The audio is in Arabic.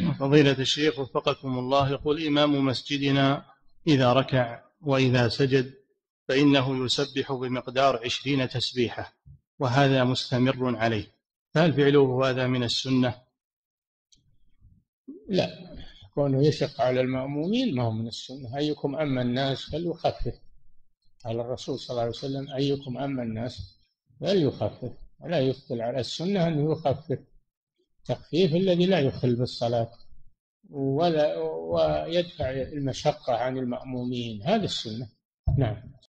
فضيلة الشيخ وفقكم الله، يقول إمام مسجدنا إذا ركع وإذا سجد فإنه يسبح بمقدار 20 تسبيحة، وهذا مستمر عليه، فهل فعله هذا من السنة؟ لا، كونه يشق على المأمومين ما هو من السنة. أيكم أما الناس فليخفف، قال الرسول صلى الله عليه وسلم: أيكم أما الناس فليخفف. ولا يفضل على السنة أن يخفف تخفيف الذي لا يخل بالصلاة ويدفع المشقة عن المأمومين، هذا السنة. نعم.